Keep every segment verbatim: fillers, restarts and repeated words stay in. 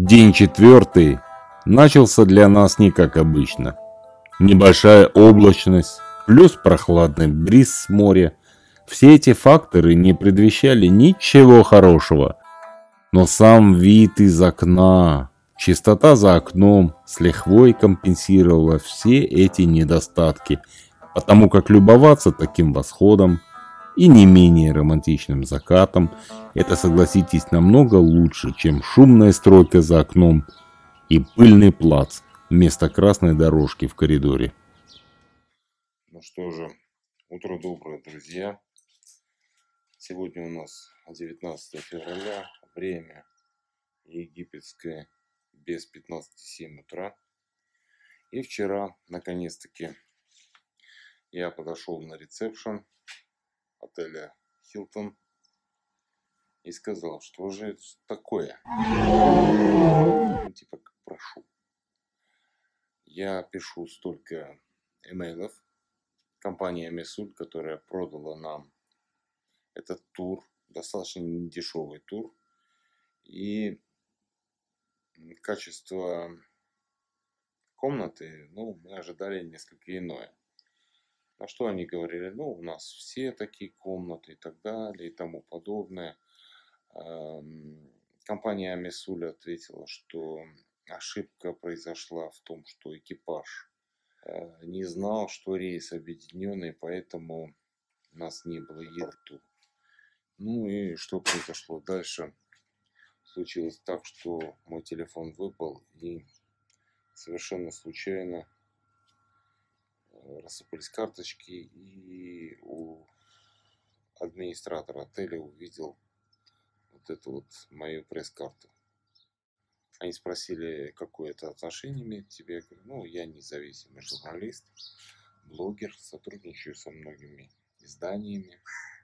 День четвертый начался для нас не как обычно. Небольшая облачность, плюс прохладный бриз с моря. Все эти факторы не предвещали ничего хорошего. Но сам вид из окна, чистота за окном с лихвой компенсировала все эти недостатки, потому как любоваться таким восходом и не менее романтичным закатом — это, согласитесь, намного лучше, чем шумная стройка за окном и пыльный плац вместо красной дорожки в коридоре. Ну что же, утро доброе, друзья. Сегодня у нас девятнадцатое февраля, время египетское, без пятнадцати семь утра. И вчера, наконец-таки, я подошел на ресепшн отеля Hilton и сказал, что же это такое? Ну, типа, как прошу. Я пишу столько имейлов. Компания Месуль, которая продала нам этот тур, достаточно недешевый тур. И качество комнаты, ну, мы ожидали несколько иное. На что они говорили, ну, у нас все такие комнаты и так далее и тому подобное. Компания Месуль ответила, что ошибка произошла в том, что экипаж не знал, что рейс объединенный, поэтому у нас не было ехать. Ну и что произошло дальше? Случилось так, что мой телефон выпал, и совершенно случайно рассыпались карточки, и у администратора отеля увидел вот эту вот мою пресс-карту. Они спросили, какое это отношение имеет к тебе. Я говорю, ну, я независимый журналист, блогер, сотрудничаю со многими изданиями.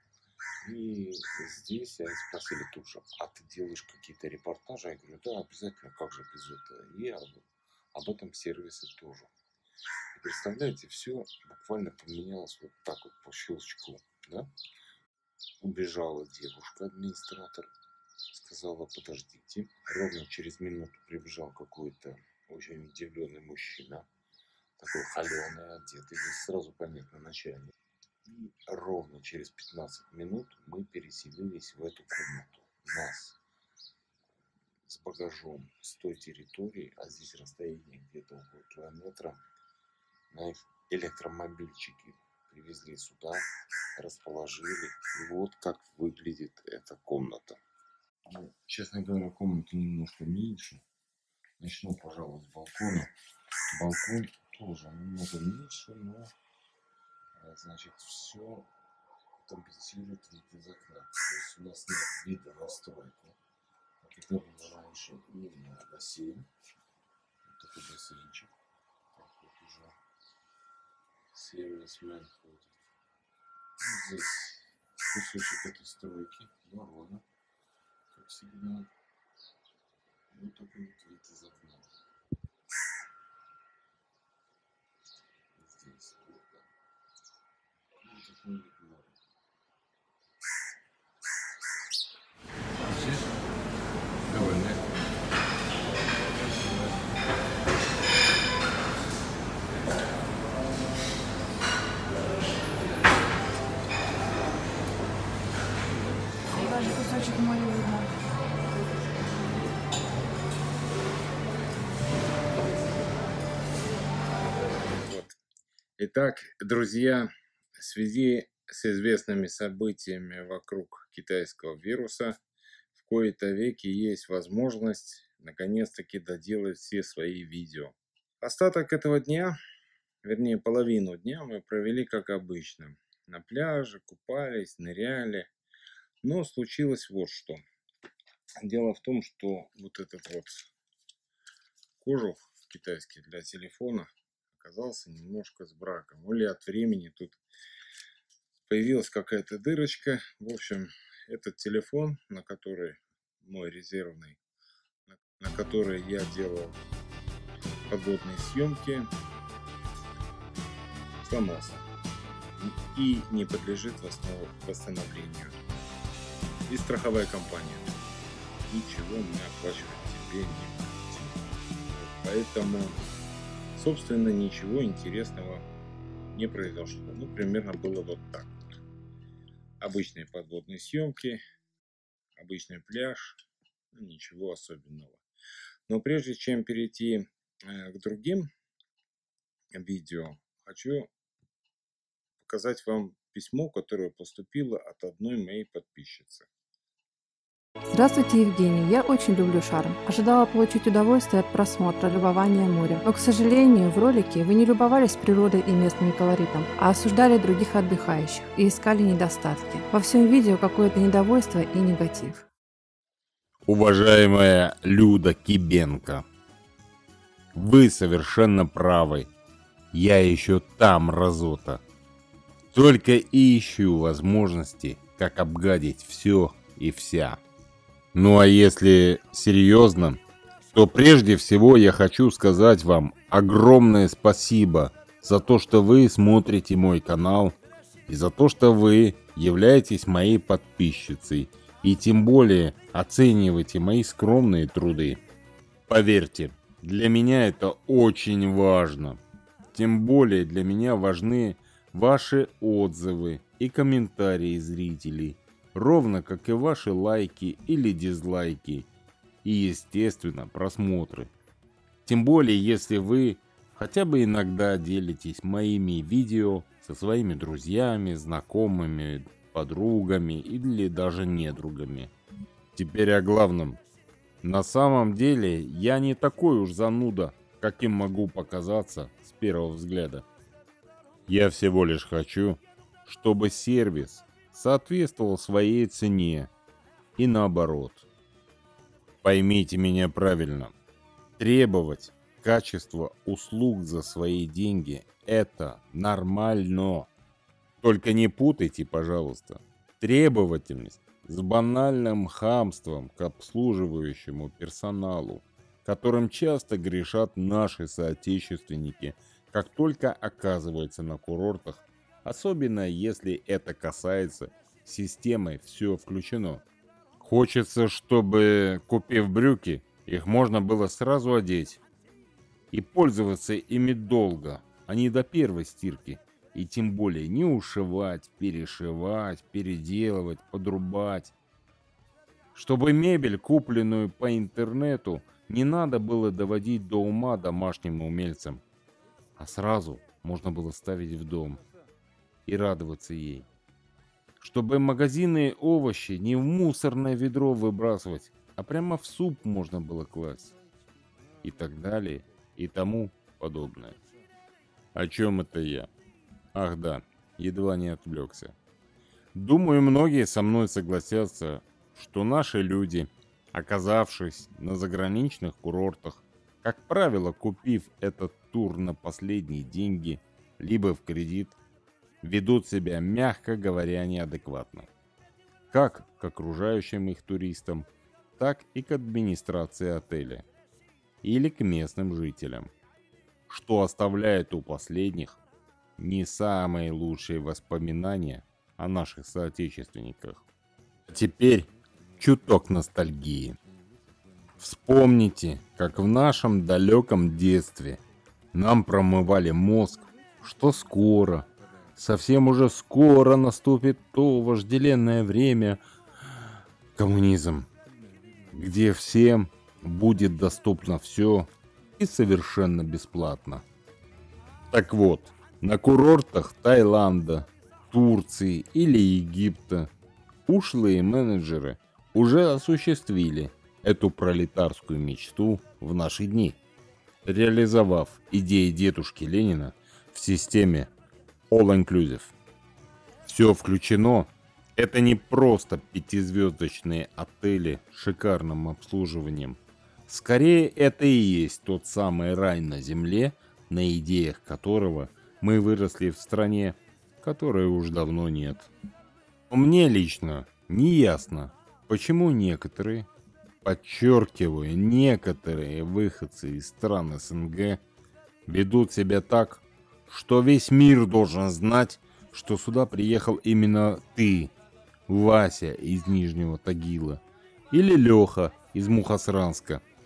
И здесь они спросили тут же, а ты делаешь какие-то репортажи? Я говорю, да, обязательно, как же без этого. И об, об этом сервисе тоже. И представляете, все буквально поменялось вот так вот по щелчку. Да? Убежала девушка, администратор. Сказала, подождите. Ровно через минуту прибежал какой-то очень удивленный мужчина. Такой холеный, одетый. Здесь сразу понятно, начальник. И ровно через пятнадцать минут мы переселились в эту комнату. Нас с багажом с той территории, а здесь расстояние где-то около километра, на электромобильчике привезли сюда, расположили. И вот как выглядит эта комната. Ну, честно говоря, комната немножко меньше. Начну, пожалуй, с балкона. Балкон тоже немного меньше, но, значит, все компенсирует вид из окна. То есть у нас нет вида на стройку. Как это было раньше. И на бассейн. Вот такой бассейнчик. Так вот уже сервисмен ходит. И здесь кусочек этой стройки. Ворона. Как всегда. Вот такой вот вид из окна. Здесь вот так. Вот такой вид море. Здесь довольно. Даже кусочек моря видно. Итак, друзья, в связи с известными событиями вокруг китайского вируса, в кои-то веки есть возможность наконец-таки доделать все свои видео. Остаток этого дня, вернее половину дня, мы провели как обычно. На пляже, купались, ныряли. Но случилось вот что. Дело в том, что вот этот вот кожух китайский для телефона оказался немножко с браком. Или от времени тут появилась какая-то дырочка. В общем, этот телефон, на который мой резервный, на который я делал подводные съемки, сломался и не подлежит восстановлению. И страховая компания ничего не оплачивает теперь. не будете. Вот, поэтому, собственно, ничего интересного не произошло. Ну, примерно было вот так вот. Обычные подводные съемки, обычный пляж, ну, ничего особенного. Но прежде чем перейти э, к другим видео, хочу показать вам письмо, которое поступило от одной моей подписчицы. Здравствуйте, Евгений. Я очень люблю шарм. Ожидала получить удовольствие от просмотра, любования морем. Но, к сожалению, в ролике вы не любовались природой и местным колоритом, а осуждали других отдыхающих и искали недостатки. Во всем видео какое-то недовольство и негатив. Уважаемая Люда Кибенко, вы совершенно правы. Я еще там, разота. Только и ищу возможности, как обгадить все и вся. Ну а если серьезно, то прежде всего я хочу сказать вам огромное спасибо за то, что вы смотрите мой канал и за то, что вы являетесь моей подписчицей и тем более оцениваете мои скромные труды. Поверьте, для меня это очень важно. Тем более для меня важны ваши отзывы и комментарии зрителей, ровно как и ваши лайки или дизлайки и, естественно, просмотры. Тем более, если вы хотя бы иногда делитесь моими видео со своими друзьями, знакомыми, подругами или даже недругами. Теперь о главном. На самом деле, я не такой уж зануда, каким могу показаться с первого взгляда. Я всего лишь хочу, чтобы сервис соответствовал своей цене и наоборот. Поймите меня правильно. Требовать качества услуг за свои деньги – это нормально. Только не путайте, пожалуйста, требовательность с банальным хамством к обслуживающему персоналу, которым часто грешат наши соотечественники, как только оказываются на курортах, особенно если это касается системы «Все включено». Хочется, чтобы, купив брюки, их можно было сразу одеть и пользоваться ими долго, а не до первой стирки, и тем более не ушивать, перешивать, переделывать, подрубать. Чтобы мебель, купленную по интернету, не надо было доводить до ума домашним умельцам, а сразу можно было ставить в дом и радоваться ей. Чтобы магазинные овощи не в мусорное ведро выбрасывать, а прямо в суп можно было класть. И так далее, и тому подобное. О чем это я? Ах да, едва не отвлекся. Думаю, многие со мной согласятся, что наши люди, оказавшись на заграничных курортах, как правило, купив этот тур на последние деньги, либо в кредит, ведут себя, мягко говоря, неадекватно. Как к окружающим их туристам, так и к администрации отеля или к местным жителям, что оставляет у последних не самые лучшие воспоминания о наших соотечественниках. Теперь чуток ностальгии. Вспомните, как в нашем далеком детстве нам промывали мозг, что скоро, совсем уже скоро наступит то вожделенное время — коммунизм, где всем будет доступно все и совершенно бесплатно. Так вот, на курортах Таиланда, Турции или Египта ушлые менеджеры уже осуществили эту пролетарскую мечту в наши дни, реализовав идеи дедушки Ленина в системе All Inclusive. Все включено. Это не просто пятизвездочные отели с шикарным обслуживанием. Скорее, это и есть тот самый рай на земле, на идеях которого мы выросли в стране, которой уж давно нет. Но мне лично не ясно, почему некоторые, подчеркиваю, некоторые выходцы из стран СНГ ведут себя так, что весь мир должен знать, что сюда приехал именно ты, Вася из Нижнего Тагила, или Леха из Мухосранска.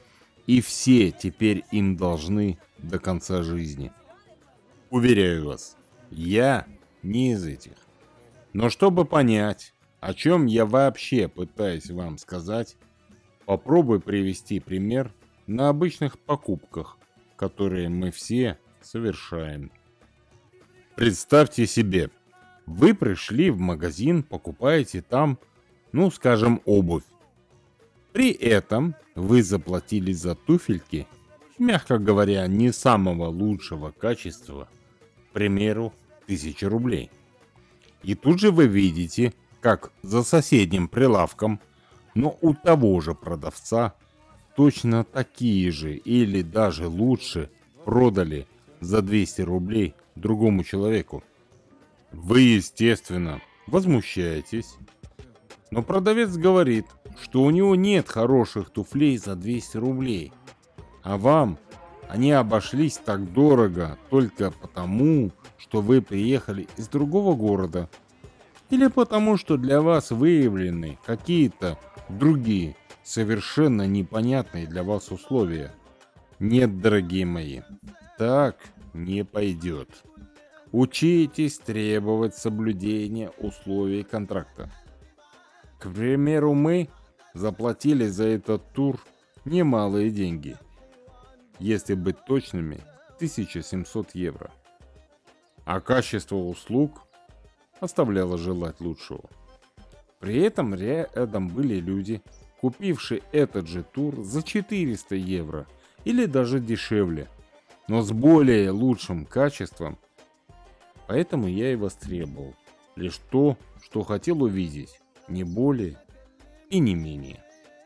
И все теперь им должны до конца жизни. Уверяю вас, я не из этих. Но чтобы понять, о чем я вообще пытаюсь вам сказать, попробуй привести пример на обычных покупках, которые мы все совершаем. Представьте себе, вы пришли в магазин, покупаете там, ну скажем, обувь. При этом вы заплатили за туфельки, мягко говоря, не самого лучшего качества, к примеру, тысяча рублей. И тут же вы видите, как за соседним прилавком, но у того же продавца, точно такие же или даже лучше продали за двести рублей другому человеку. Вы, естественно, возмущаетесь, но продавец говорит, что у него нет хороших туфлей за двести рублей, а вам они обошлись так дорого только потому, что вы приехали из другого города, или потому, что для вас выявлены какие-то другие, совершенно непонятные для вас условия. Нет, дорогие мои, так не пойдет. Учитесь требовать соблюдения условий контракта. К примеру, мы заплатили за этот тур немалые деньги. Если быть точными, тысяча семьсот евро. А качество услуг оставляло желать лучшего. При этом рядом были люди, купившие этот же тур за четыреста евро или даже дешевле, но с более лучшим качеством. Поэтому я и востребовал лишь то, что хотел увидеть, не более и не менее.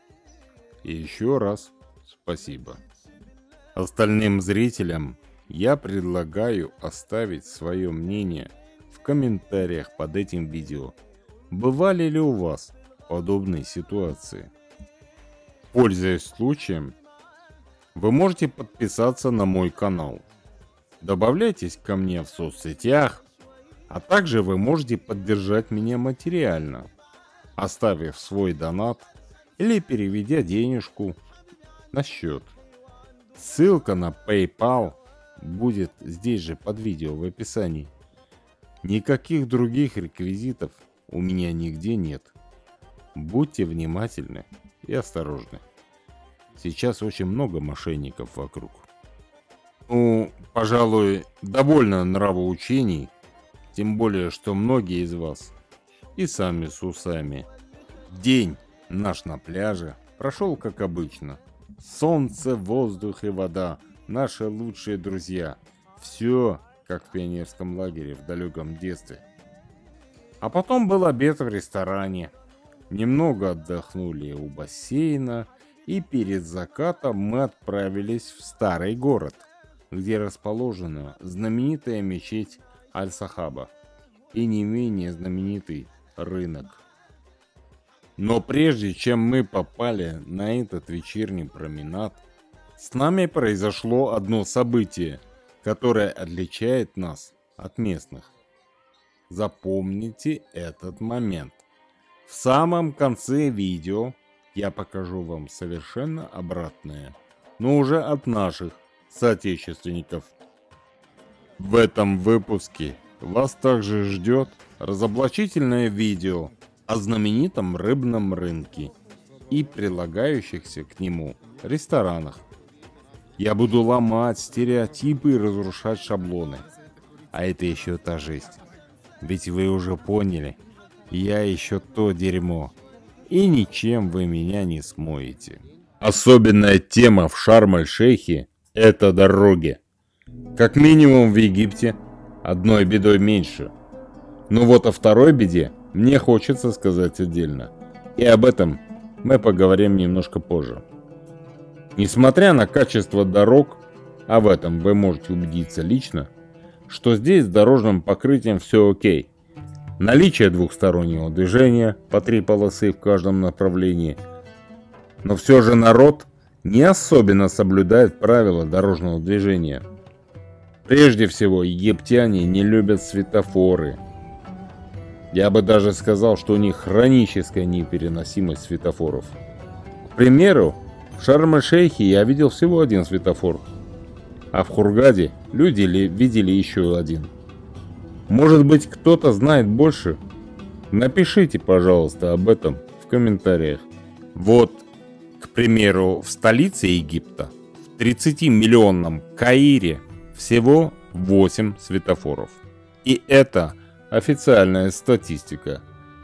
И еще раз спасибо. Остальным зрителям я предлагаю оставить свое мнение в комментариях под этим видео. Бывали ли у вас подобные ситуации? Пользуясь случаем, вы можете подписаться на мой канал. Добавляйтесь ко мне в соцсетях, а также вы можете поддержать меня материально, оставив свой донат или переведя денежку на счет. Ссылка на PayPal будет здесь же под видео в описании. Никаких других реквизитов у меня нигде нет. Будьте внимательны и осторожны. Сейчас очень много мошенников вокруг. Ну, пожалуй, довольно нравоучений, тем более, что многие из вас и сами с усами. День наш на пляже прошел как обычно. Солнце, воздух и вода – наши лучшие друзья. Все как в пионерском лагере в далеком детстве. А потом был обед в ресторане. Немного отдохнули у бассейна, и перед закатом мы отправились в старый город, где расположена знаменитая мечеть Аль-Сахаба и не менее знаменитый рынок. Но прежде чем мы попали на этот вечерний променад, с нами произошло одно событие, которое отличает нас от местных. Запомните этот момент. В самом конце видео я покажу вам совершенно обратное, но уже от наших соотечественников. В этом выпуске вас также ждет разоблачительное видео о знаменитом рыбном рынке и прилагающихся к нему ресторанах. Я буду ломать стереотипы и разрушать шаблоны. А это еще та жесть. Ведь вы уже поняли, я еще то дерьмо. И ничем вы меня не смоете. Особенная тема в Шарм-эль-Шейхе – это дороги. Как минимум в Египте одной бедой меньше. Но вот о второй беде мне хочется сказать отдельно. И об этом мы поговорим немножко позже. Несмотря на качество дорог, а в этом вы можете убедиться лично, что здесь с дорожным покрытием все окей. Наличие двухстороннего движения по три полосы в каждом направлении. Но все же народ не особенно соблюдает правила дорожного движения. Прежде всего, египтяне не любят светофоры. Я бы даже сказал, что у них хроническая непереносимость светофоров. К примеру, В Шарм-эль-Шейхе я видел всего один светофор, а в Хургаде люди ли видели еще один. Может быть, кто-то знает больше? Напишите, пожалуйста, об этом в комментариях. Вот, к примеру, в столице Египта, в тридцатимиллионном Каире, всего восемь светофоров. И это официальная статистика.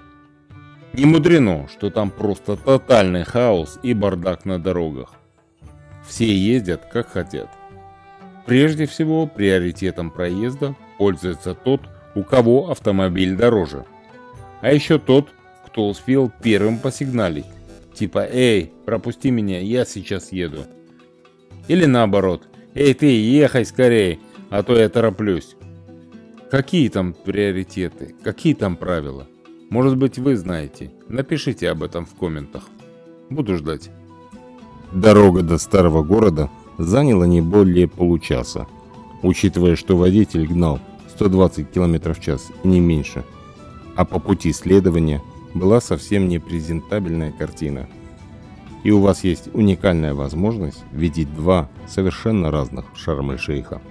Не мудрено, что там просто тотальный хаос и бардак на дорогах. Все ездят как хотят. Прежде всего, приоритетом проезда пользуется тот, у кого автомобиль дороже. А еще тот, кто успел первым посигналить. Типа: «Эй, пропусти меня, я сейчас еду». Или наоборот: «Эй ты, ехай скорей, а то я тороплюсь». Какие там приоритеты? Какие там правила? Может быть, вы знаете? Напишите об этом в комментах. Буду ждать. Дорога до старого города заняла не более получаса, учитывая, что водитель гнал сто двадцать километров в час и не меньше. А по пути следования была совсем непрезентабельная картина. И у вас есть уникальная возможность видеть два совершенно разных Шарм-эль-Шейха.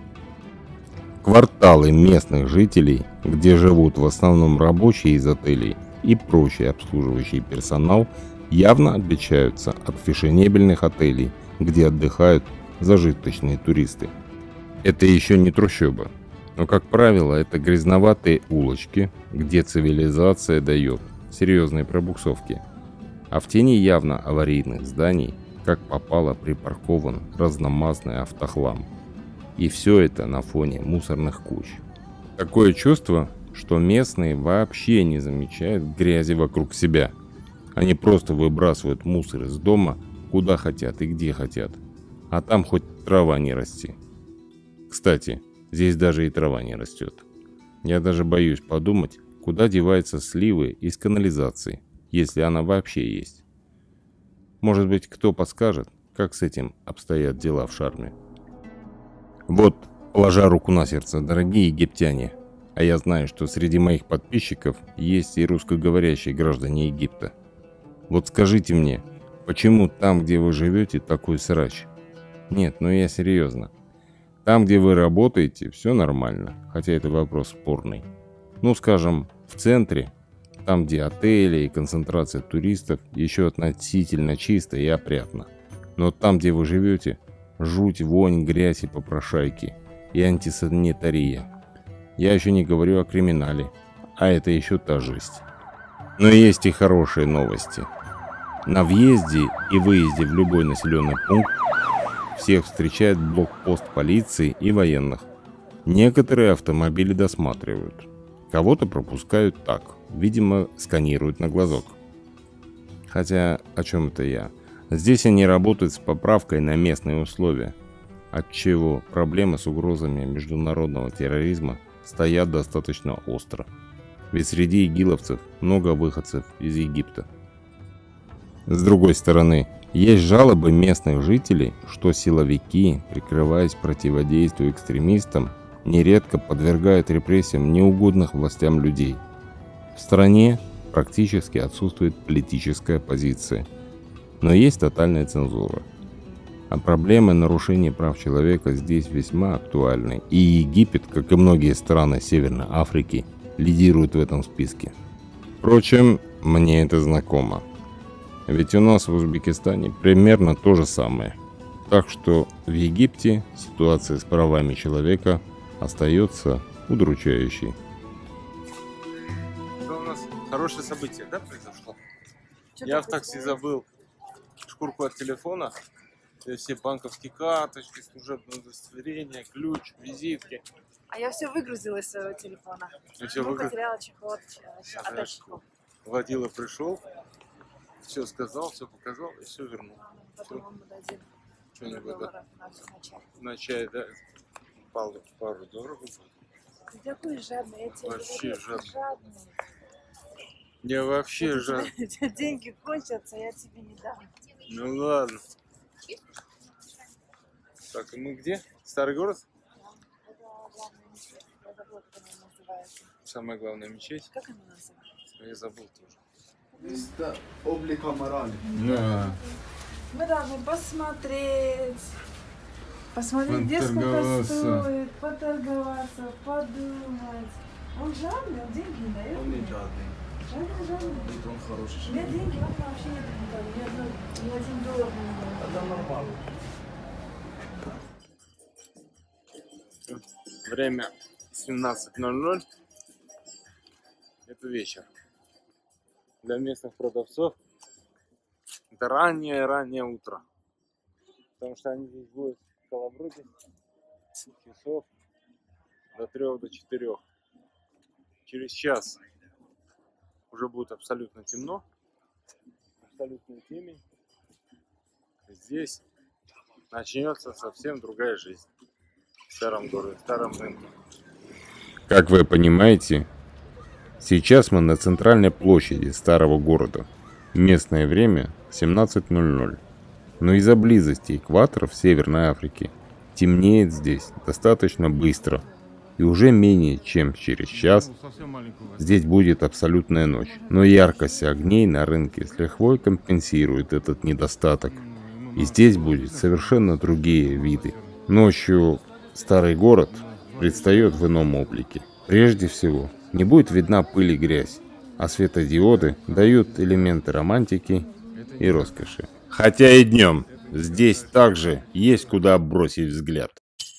Кварталы местных жителей, где живут в основном рабочие из отелей и прочий обслуживающий персонал, явно отличаются от фешенебельных отелей, где отдыхают зажиточные туристы. Это еще не трущоба, но, как правило, это грязноватые улочки, где цивилизация дает серьезные пробуксовки, а в тени явно аварийных зданий, как попало, припаркован разномастный автохлам. И все это на фоне мусорных куч. Такое чувство, что местные вообще не замечают грязи вокруг себя. Они просто выбрасывают мусор из дома куда хотят и где хотят. А там хоть трава не расти. Кстати, здесь даже и трава не растет. Я даже боюсь подумать, куда деваются сливы из канализации, если она вообще есть. Может быть, кто подскажет, как с этим обстоят дела в Шарме. Вот, положа руку на сердце, дорогие египтяне, а я знаю, что среди моих подписчиков есть и русскоговорящие граждане Египта. Вот скажите мне, почему там, где вы живете, такой срач? Нет, ну я серьезно. Там, где вы работаете, все нормально, хотя это вопрос спорный. Ну, скажем, в центре, там, где отели и концентрация туристов, еще относительно чисто и опрятно. Но там, где вы живете, жуть, вонь, грязь и попрошайки, и антисанитария. Я еще не говорю о криминале, а это еще та жесть. Но есть и хорошие новости. На въезде и выезде в любой населенный пункт всех встречает блокпост полиции и военных. Некоторые автомобили досматривают. Кого-то пропускают так, видимо, сканируют на глазок. Хотя, о чем это я? Здесь они работают с поправкой на местные условия, отчего проблемы с угрозами международного терроризма стоят достаточно остро. Ведь среди игиловцев много выходцев из Египта. С другой стороны, есть жалобы местных жителей, что силовики, прикрываясь противодействию экстремистам, нередко подвергают репрессиям неугодных властям людей. В стране практически отсутствует политическая оппозиция, но есть тотальная цензура. А проблемы нарушения прав человека здесь весьма актуальны, и Египет, как и многие страны Северной Африки, лидирует в этом списке. Впрочем, мне это знакомо. Ведь у нас в Узбекистане примерно то же самое. Так что в Египте ситуация с правами человека остается удручающей. Это у нас хорошее событие, да, произошло? Я в такси забыл шкурку от телефона, все банковские карточки, служебное удостоверение, ключ, визитки. А я все выгрузила из своего телефона. Все Ну, выгрузил. потеряла чехол, отдать чехол. Водила пришел, все сказал, все показал и все вернул. Потом вам дадим Что-нибудь долларов на чай. на чай, да? Пару, пару долларов. Ты такой жадный, я тебе Вообще говорю, жадный. жадный. Я вообще Вот жад. у тебя деньги кончатся, я тебе не дам. Ну ладно. Так, и мы где? Старый город? Это главная мечеть. Я забыла, как она называется. Самая главная мечеть. Как она называется? Я забыл тоже. Questa obbligo morale. Да. Мы должны посмотреть, посмотреть, где сколько Поторговаться. стоит, поторговаться, подумать. Он жадный, он деньги не дает. Он не мне. жадный. Жадный, жадный. Говорит, он хороший У меня человек. деньги вообще нет никогда. Ни, одной, ни один доллар не дает. Это нормально. Время семнадцать ноль ноль. Это вечер. Для местных продавцов это раннее-раннее утро. Потому что они здесь будут колобродить часов до трех, до четырех. Через час уже будет абсолютно темно. Абсолютная темень. Здесь начнется совсем другая жизнь. В старом городе, в старом рынке. Как вы понимаете, сейчас мы на центральной площади старого города. Местное время семнадцать ноль ноль. Но из-за близости экватора в Северной Африке темнеет здесь достаточно быстро. И уже менее чем через час здесь будет абсолютная ночь. Но яркость огней на рынке с лихвой компенсирует этот недостаток. И здесь будет совершенно другие виды. Ночью старый город предстает в ином облике. Прежде всего, не будет видна пыль и грязь, а светодиоды дают элементы романтики и роскоши. Хотя и днем здесь также есть куда бросить взгляд.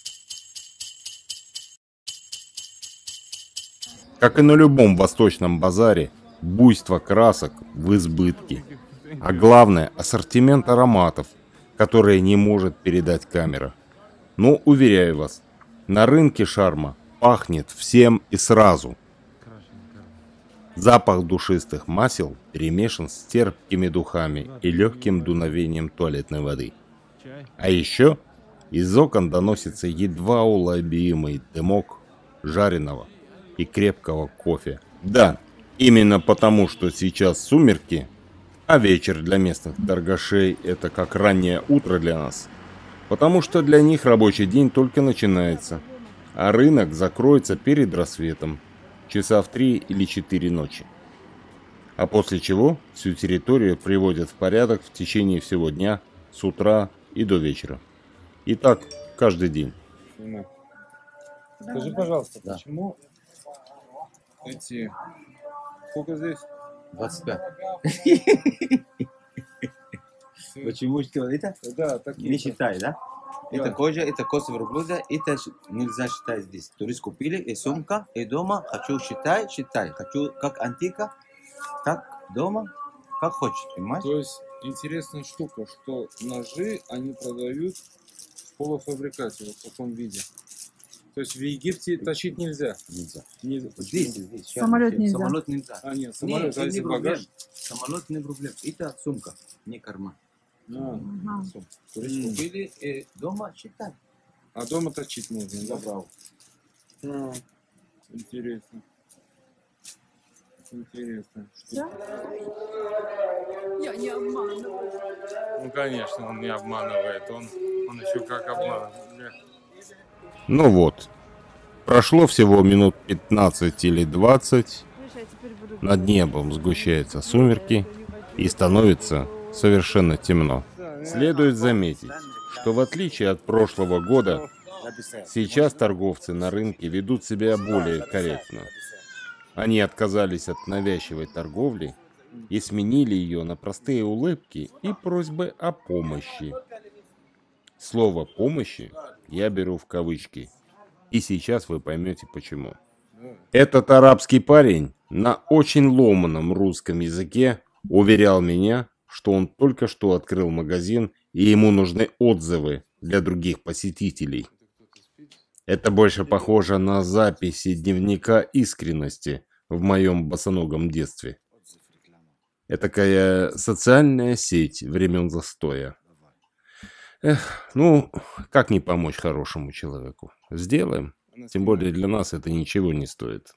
Как и на любом восточном базаре, буйство красок в избытке. А главное, ассортимент ароматов, которые не может передать камера. Но, уверяю вас, на рынке Шарма пахнет всем и сразу. Запах душистых масел перемешан с терпкими духами и легким дуновением туалетной воды. А еще из окон доносится едва уловимый дымок жареного и крепкого кофе. Да, именно потому, что сейчас сумерки, а вечер для местных торгашей это как раннее утро для нас. Потому что для них рабочий день только начинается, а рынок закроется перед рассветом, часа в три или четыре ночи. А после чего всю территорию приводят в порядок в течение всего дня, с утра и до вечера. И так каждый день. Снимай. Скажи, пожалуйста, Да. почему эти... Сколько здесь? двадцать пять. Почему что это? Да, такие. Не считай, да? Да. Это кожа, это кость верблюда, это ш- нельзя считать здесь. Турист купили, и сумка, и дома. Хочу считай, считай. Хочу как антика, как дома, как хочешь, понимаешь? То есть интересная штука, что ножи они продают в полуфабрикате, вот в таком виде. То есть в Египте точить нельзя. Нельзя. Не- Здесь, здесь. сейчас. Самолет нельзя. Самолет нельзя. А, нет, Нет, самолет, а это если не проблем. багаж? Самолет не проблем. Это сумка, не карман. А, Ага. Сумка. Турист М. купили, и дома считай. а дома точить можно, да? Забрал. А, интересно. Интересно. Всё? Я не обманываю. Ну, конечно, он не обманывает. Он, он еще как обманывает. Ну вот, прошло всего минут пятнадцать или двадцать, над небом сгущаются сумерки и становится совершенно темно. Следует заметить, что в отличие от прошлого года, сейчас торговцы на рынке ведут себя более корректно. Они отказались от навязчивой торговли и сменили ее на простые улыбки и просьбы о помощи. Слово «помощи» я беру в кавычки, и сейчас вы поймете почему. Этот арабский парень на очень ломаном русском языке уверял меня, что он только что открыл магазин и ему нужны отзывы для других посетителей. Это больше похоже на записи дневника искренности в моем босоногом детстве. Этакая социальная сеть времен застоя. Эх, ну, как не помочь хорошему человеку? Сделаем. Тем более для нас это ничего не стоит.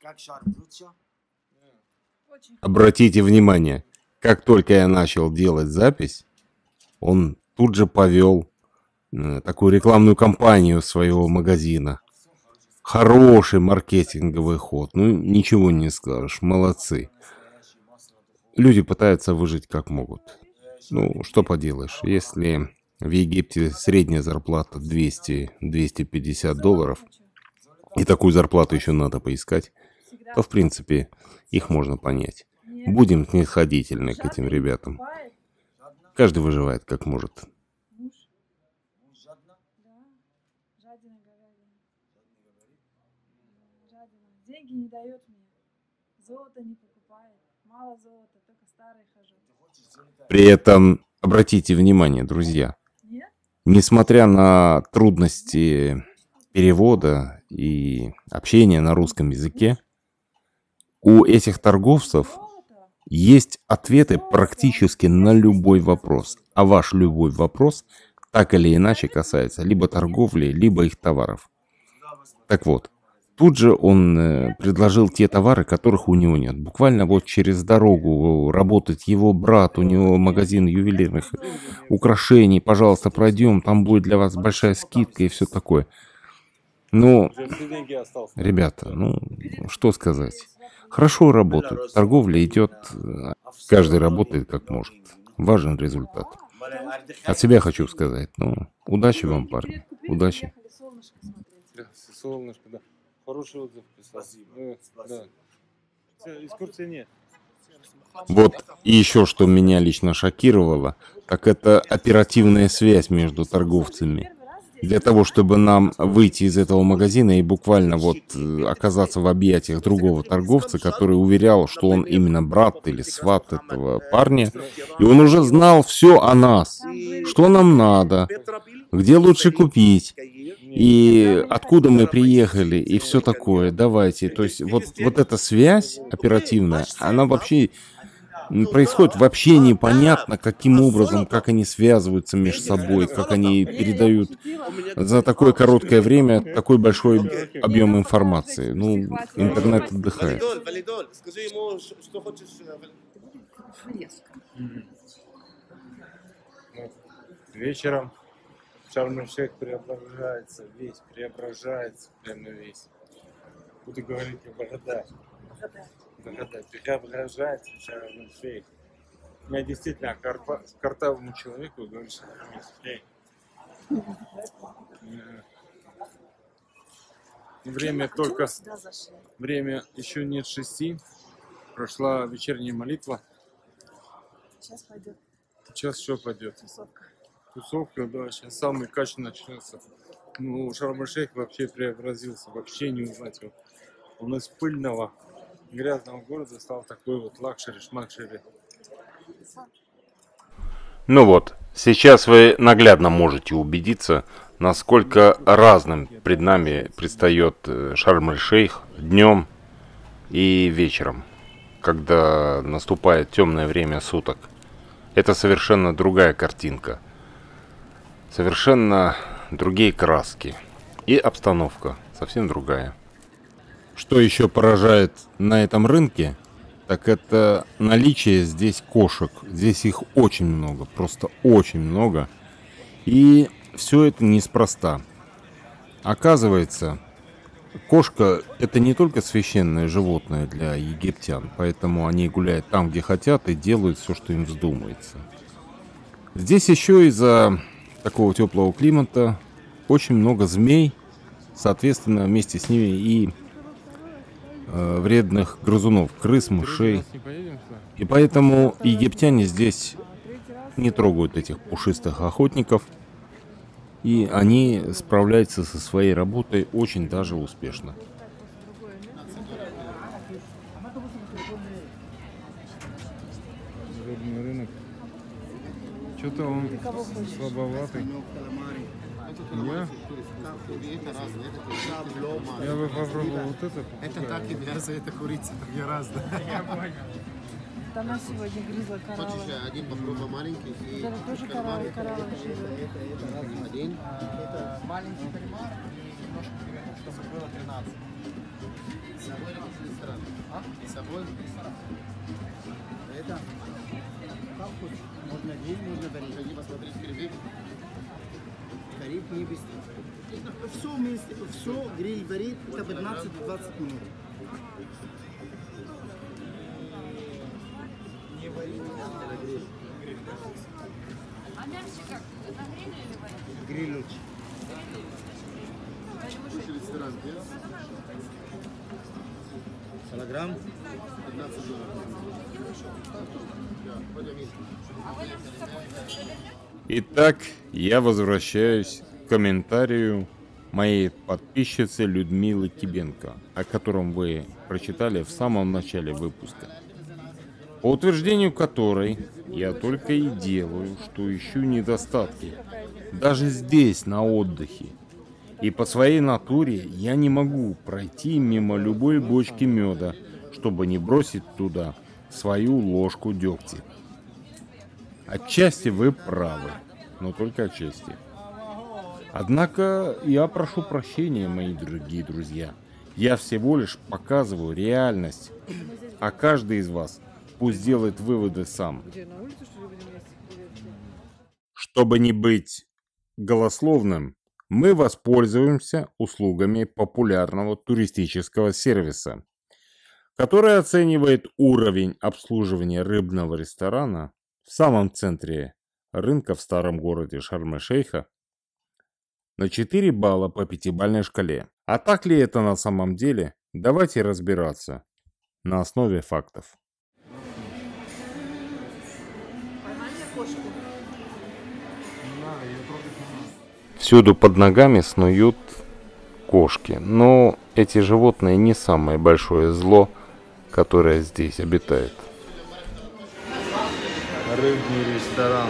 Обратите внимание, как только я начал делать запись, он тут же повел э, такую рекламную кампанию своего магазина. Хороший маркетинговый ход. Ну, ничего не скажешь. Молодцы. Люди пытаются выжить как могут. Ну, что поделаешь, если в Египте средняя зарплата двести — двести пятьдесят долларов, и такую зарплату еще надо поискать, то, в принципе, их можно понять. Будем снисходительны к этим ребятам. Каждый выживает как может. Деньги не дает мне. Золото не покупает. Мало золота, только старые хожу. При этом обратите внимание, друзья, несмотря на трудности перевода и общения на русском языке, у этих торговцев есть ответы практически на любой вопрос. А ваш любой вопрос так или иначе касается либо торговли, либо их товаров. Так вот, тут же он э, предложил те товары, которых у него нет. Буквально вот через дорогу работает его брат, у него магазин ювелирных украшений. Пожалуйста, пройдем, там будет для вас большая скидка и все такое. Ну, ребята, ну, что сказать. Хорошо работают, торговля идет, каждый работает как может. Важен результат. От себя хочу сказать, ну, удачи вам, парни, удачи. Солнышко, да. Хороший отзыв писал. Э, да. Экскурсии нет. Вот и еще что меня лично шокировало, так это оперативная связь между торговцами. Для того, чтобы нам выйти из этого магазина и буквально вот э, оказаться в объятиях другого торговца, который уверял, что он именно брат или сват этого парня, и он уже знал все о нас, что нам надо, где лучше купить, и откуда мы приехали, и все такое. Давайте, то есть вот, вот эта связь оперативная, она вообще происходит вообще непонятно, каким образом, как они связываются между собой, как они передают за такое короткое время такой большой объем информации. Ну, интернет отдыхает. Вечером Шарм-эль-Шейх преображается, весь преображается, прямо весь. Буду говорить о Багададе. Багададе преображается Шарм-эль-Шейх. Я действительно карта, картавому человеку говорю Шарм-эль-Шейх. Время только, время еще нет шести. Прошла вечерняя молитва. Сейчас пойдет Сейчас что пойдет? тусовка. Тусовка, да, сейчас самый кач начнется. Ну, Шарм-эль-Шейх вообще преобразился, вообще не узнать его. Он из пыльного, грязного города стал такой вот лакшери-шмакшери. Ну вот, сейчас вы наглядно можете убедиться, насколько разным пред нами предстает Шарм-эль-Шейх днем и вечером, когда наступает темное время суток. Это совершенно другая картинка, совершенно другие краски и обстановка совсем другая. Что еще поражает на этом рынке, так это наличие здесь кошек. Здесь их очень много, просто очень много. И все это неспроста. Оказывается, кошка — это не только священное животное для египтян, поэтому они гуляют там, где хотят, и делают все, что им вздумается. Здесь еще из-за такого теплого климата очень много змей, соответственно, вместе с ними и э, вредных грызунов, крыс, мышей. И поэтому египтяне здесь не трогают этих пушистых охотников, и они справляются со своей работой очень даже успешно. Рынок. Что-то он слабоватый. Я? Я бы попробовал вот это. Это так и мясо, это курица, так я раз, да? Я понял. Она сегодня грызла кораллы. Хочешь один попробуй маленький? И Это тоже кораллы, кораллы живые. один. Маленький кальмар и немножко перевернуть, чтобы было тринадцать. С собой или после ресторана? А? С собой? Это? Как хочешь. Можно гриль, можно варить. Ходи посмотреть гриль. Кариб не быстро. Все вместе, все гриль варит, это пятнадцать-двадцать минут. Не варить, это гриль. Гриль лучше. Килограмм? пятнадцать долларов. Итак, я возвращаюсь к комментарию моей подписчицы Людмилы Кибенко, о котором вы прочитали в самом начале выпуска. По утверждению которой я только и делаю, что ищу недостатки. Даже здесь, на отдыхе. И по своей натуре я не могу пройти мимо любой бочки меда, чтобы не бросить туда свою ложку дегтя. Отчасти вы правы, но только отчасти. Однако я прошу прощения, мои дорогие друзья. Я всего лишь показываю реальность, а каждый из вас пусть делает выводы сам. Чтобы не быть голословным, мы воспользуемся услугами популярного туристического сервиса, который оценивает уровень обслуживания рыбного ресторана в самом центре рынка в старом городе Шарм-эль-Шейха на четыре балла по пятибалльной шкале. А так ли это на самом деле? Давайте разбираться на основе фактов. Всюду под ногами снуют кошки, но эти животные не самое большое зло, которое здесь обитает. Рыбный ресторан.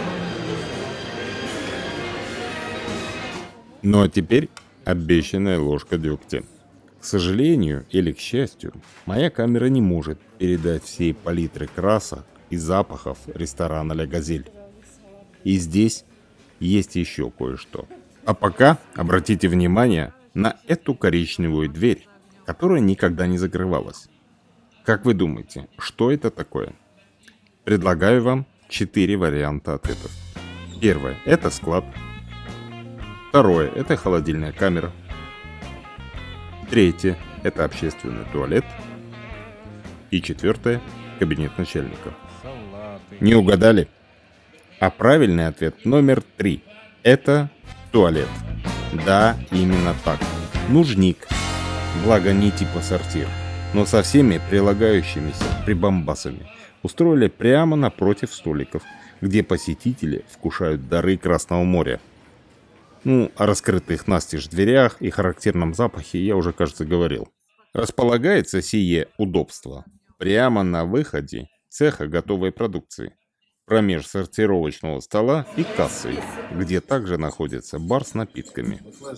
Ну а теперь обещанная ложка дегтя. К сожалению или к счастью, моя камера не может передать всей палитры красок и запахов ресторана «Ля Газель». И здесь есть еще кое-что. А пока обратите внимание на эту коричневую дверь, которая никогда не закрывалась. Как вы думаете, что это такое? Предлагаю вам четыре варианта ответов. Первое – это склад. Второе – это холодильная камера. Третье – это общественный туалет. И четвертое – кабинет начальника. Не угадали? А правильный ответ номер три – это туалет. Да, именно так. Нужник. Благо не типа сортир, но со всеми прилагающимися прибамбасами. Устроили прямо напротив столиков, где посетители вкушают дары Красного моря. Ну, о раскрытых настежь дверях и характерном запахе я уже, кажется, говорил. Располагается сие удобство прямо на выходе цеха готовой продукции, промеж сортировочного стола и кассы, где также находится бар с напитками.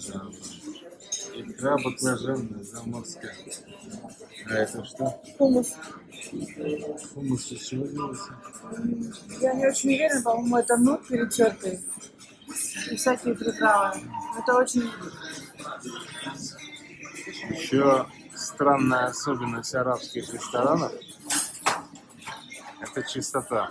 Икра баклажанная, заморская. А это что? Хумус. Хумус из чего делается? Я не очень уверена, по-моему, это нут перетертый. И всякие приправы. Это очень... Еще странная особенность арабских ресторанов – это чистота.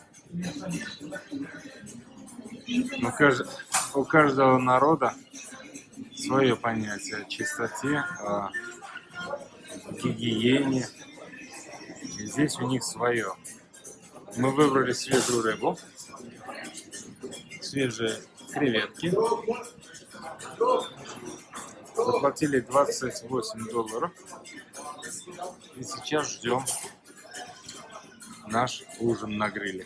Но кажд... у каждого народа свое понятие о чистоте, о гигиене. И здесь у них свое. Мы выбрали свежую рыбу, свежие креветки. Заплатили двадцать восемь долларов. И сейчас ждем наш ужин на гриле.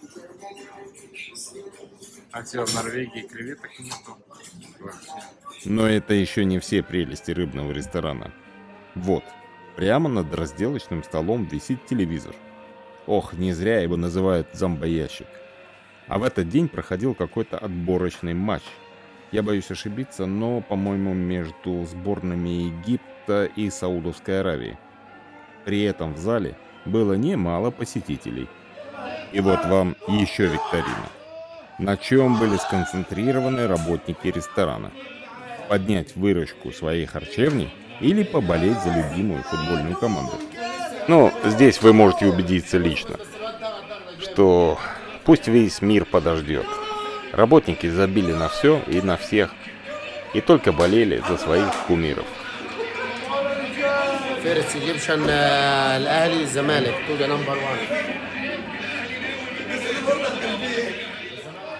Хотя в Норвегии креветок нету вообще. Но это еще не все прелести рыбного ресторана. Вот, прямо над разделочным столом висит телевизор. Ох, не зря его называют зомбоящик. А в этот день проходил какой-то отборочный матч. Я боюсь ошибиться, но, по-моему, между сборными Египта и Саудовской Аравии. При этом в зале было немало посетителей. И вот вам еще викторина. На чем были сконцентрированы работники ресторана? Поднять выручку своей харчевни или поболеть за любимую футбольную команду? Ну, здесь вы можете убедиться лично, что пусть весь мир подождет. Работники забили на все и на всех, и только болели за своих кумиров. فارس ايجيبشن الاهلي الزمالك توجه نمبر واحد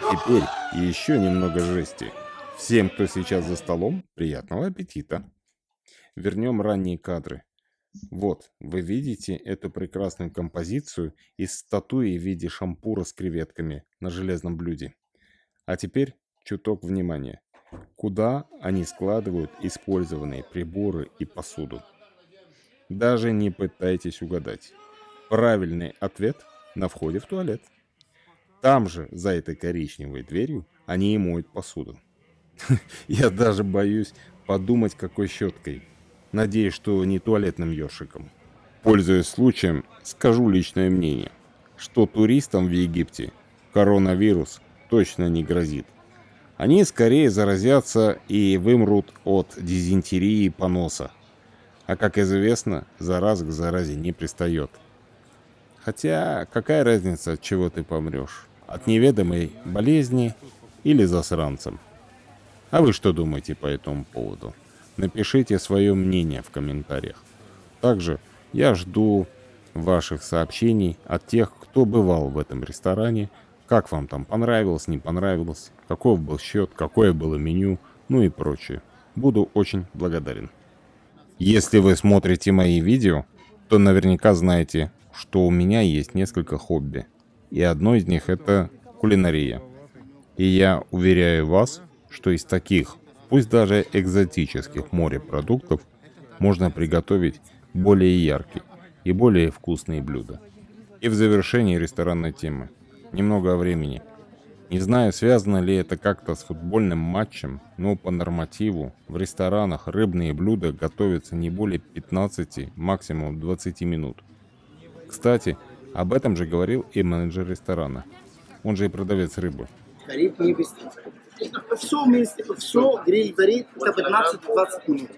Теперь еще немного жести. Всем, кто сейчас за столом, приятного аппетита. Вернем ранние кадры. Вот, вы видите эту прекрасную композицию из статуи в виде шампура с креветками на железном блюде. А теперь чуток внимания. Куда они складывают использованные приборы и посуду? Даже не пытайтесь угадать. Правильный ответ – на входе в туалет. Там же, за этой коричневой дверью, они и моют посуду. Я даже боюсь подумать, какой щеткой. Надеюсь, что не туалетным ёршиком. Пользуясь случаем, скажу личное мнение, что туристам в Египте коронавирус точно не грозит. Они скорее заразятся и вымрут от дизентерии и поноса. А как известно, зараза к заразе не пристает. Хотя, какая разница, от чего ты помрешь? От неведомой болезни или засранцем? А вы что думаете по этому поводу? Напишите свое мнение в комментариях. Также я жду ваших сообщений от тех, кто бывал в этом ресторане, как вам там понравилось, не понравилось, каков был счет, какое было меню, ну и прочее. Буду очень благодарен. Если вы смотрите мои видео, то наверняка знаете, что у меня есть несколько хобби. И одно из них это кулинария. И я уверяю вас, что из таких, пусть даже экзотических морепродуктов, можно приготовить более яркие и более вкусные блюда. И в завершении ресторанной темы. Немного о времени. Не знаю, связано ли это как-то с футбольным матчем, но по нормативу в ресторанах рыбные блюда готовятся не более пятнадцати, максимум двадцати минут. Кстати, об этом же говорил и менеджер ресторана. Он же и продавец рыбы. Варить не быстро. Все вместе, все гриль варит, это пятнадцать-двадцать минут.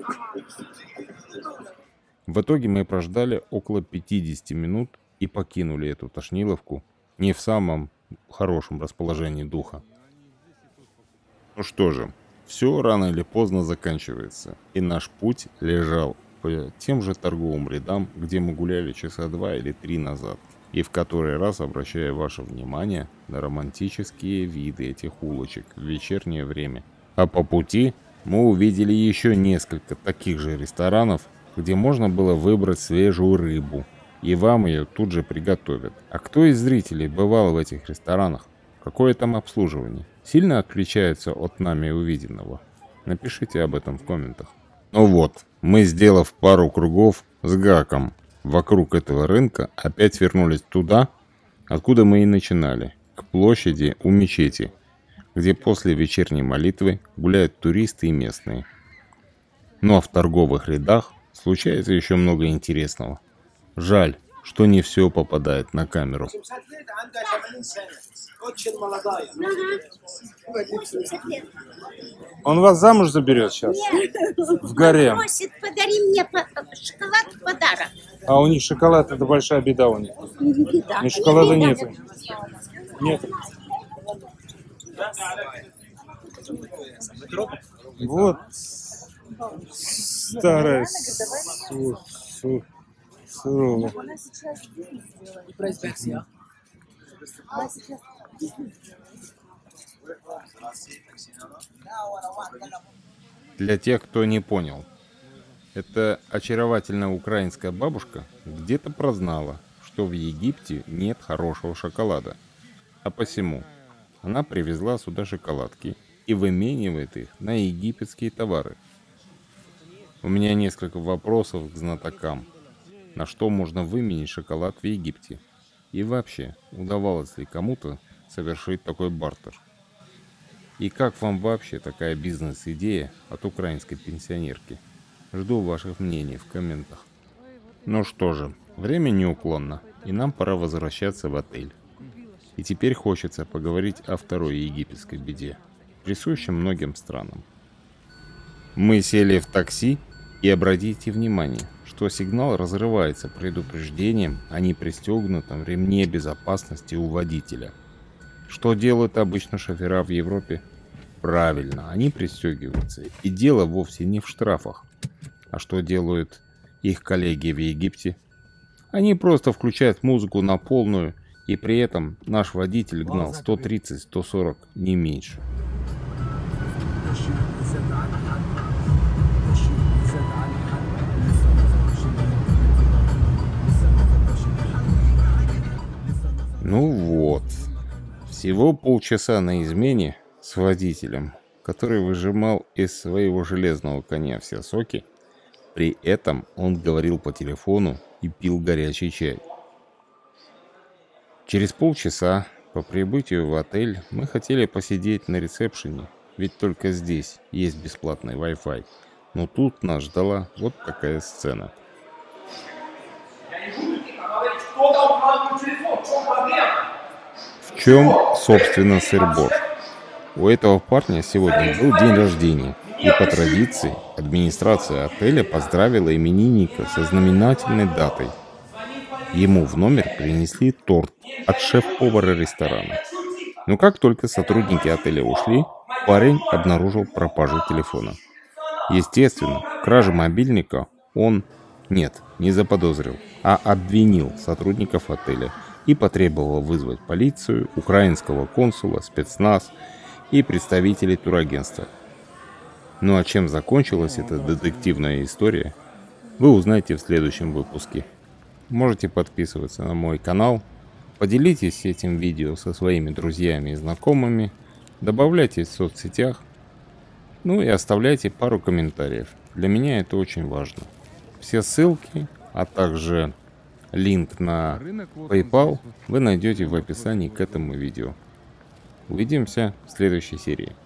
В итоге мы прождали около пятидесяти минут и покинули эту тошниловку не в самом хорошем расположении духа. Ну что же, все рано или поздно заканчивается, и наш путь лежал по тем же торговым рядам, где мы гуляли часа два или три назад, и в который раз обращаю ваше внимание на романтические виды этих улочек в вечернее время. А по пути мы увидели еще несколько таких же ресторанов, где можно было выбрать свежую рыбу, и вам ее тут же приготовят. А кто из зрителей бывал в этих ресторанах? Какое там обслуживание? Сильно отличается от нами увиденного? Напишите об этом в комментах. Ну вот, мы, сделав пару кругов с гаком вокруг этого рынка, опять вернулись туда, откуда мы и начинали, к площади у мечети, где после вечерней молитвы гуляют туристы и местные. Ну а в торговых рядах случается еще много интересного. Жаль, что не все попадает на камеру. Он вас замуж заберет сейчас? Нет. В гарем. Просит, подари мне по- шоколад в подарок. А у них шоколад, это большая беда у них. Не беда. Но шоколада Не нет. беда. Нет. Вот старая су- су- сурова. Она сейчас бизнес делает. Она сейчас бизнес делает. Для тех, кто не понял, эта очаровательная украинская бабушка где-то прознала, что в Египте нет хорошего шоколада, а посему она привезла сюда шоколадки и выменивает их на египетские товары. У меня несколько вопросов к знатокам. На что можно выменить шоколад в Египте? И вообще, удавалось ли кому-то совершить такой бартер? И как вам вообще такая бизнес-идея от украинской пенсионерки? Жду ваших мнений в комментах. Ну что же, время неуклонно, и нам пора возвращаться в отель. И теперь хочется поговорить о второй египетской беде, присущей многим странам. Мы сели в такси, и обратите внимание, что сигнал разрывается предупреждением о непристегнутом ремне безопасности у водителя. Что делают обычно шофера в Европе? Правильно, они пристегиваются. И дело вовсе не в штрафах. А что делают их коллеги в Египте? Они просто включают музыку на полную И при этом наш водитель гнал сто тридцать — сто сорок, не меньше. Ну вот, всего полчаса на измене с водителем, который выжимал из своего железного коня все соки. При этом он говорил по телефону и пил горячий чай. Через полчаса по прибытию в отель мы хотели посидеть на ресепшене, ведь только здесь есть бесплатный Wi-Fi. Но тут нас ждала вот такая сцена. В чем, собственно, сыр-бор? У этого парня сегодня был день рождения, и по традиции администрация отеля поздравила именинника со знаменательной датой. Ему в номер принесли торт от шеф-повара ресторана. Но как только сотрудники отеля ушли, парень обнаружил пропажу телефона. Естественно, кражу мобильника он, нет, не заподозрил, а обвинил сотрудников отеля и потребовал вызвать полицию, украинского консула, спецназ и представителей турагентства. Ну а чем закончилась эта детективная история, вы узнаете в следующем выпуске. Можете подписываться на мой канал, поделитесь этим видео со своими друзьями и знакомыми, добавляйте в соцсетях, ну и оставляйте пару комментариев. Для меня это очень важно. Все ссылки, а также линк на PayPal вы найдете в описании к этому видео. Увидимся в следующей серии.